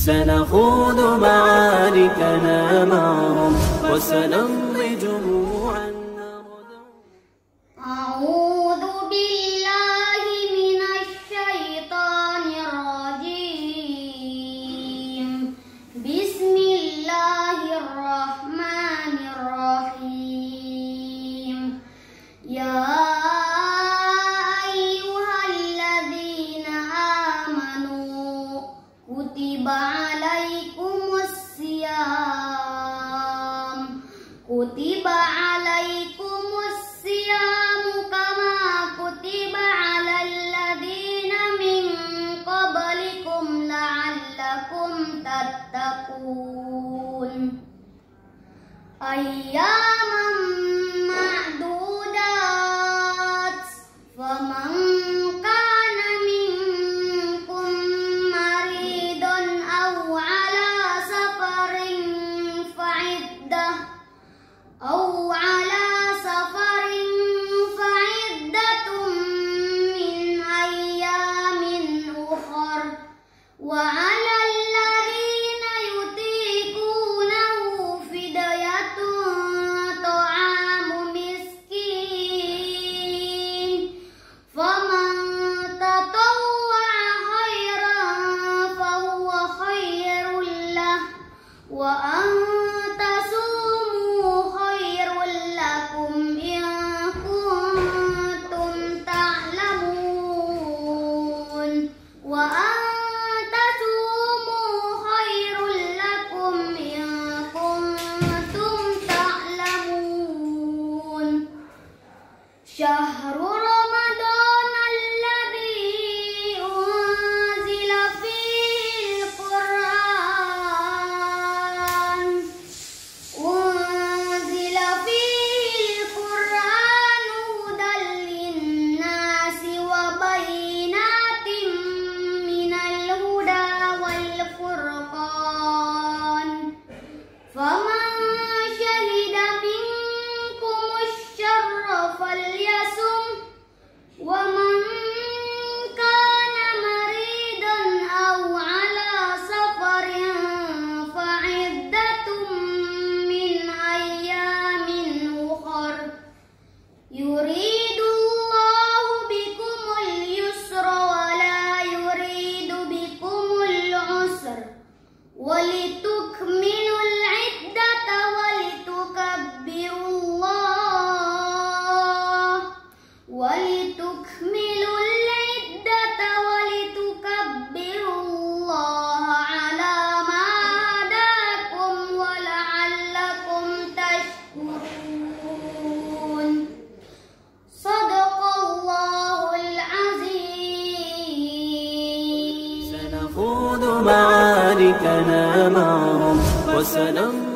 سنخوض معاركنا معهم وسنمضي جموعا نغدو. أعوذ بالله من الشيطان الرجيم. بسم الله الرحمن الرحيم. يا أيها الذين آمنوا كتب عليكم الصيام كما كتب على الذين من قبلكم لعلكم تتقون. أياما معدودات فمن كان منكم مريضا أو على سفر فعدة من أيام أخر. وعلى الذين يطيقونه فدية طعام مسكين. فمن تطوع خيرا فهو خير له وأن تصوموا خير لكم إن كنتم تعلمون. شهر رمضان الذي أنزل فيه القرآن هدى للناس وبينات من الهدى والفرقان. فمن شهد منكم الشهر فليصم. ومن كان مريضا أو على سفر فعدة من أيام أخر. يريد الله بكم اليسر ولا يريد بكم العسر ولتكملوا العدة ولتكبروا الله على ما هداكم ولعلكم تشكرون. صدق الله العظيم. سنخوض معاركنا معهم وسنمضي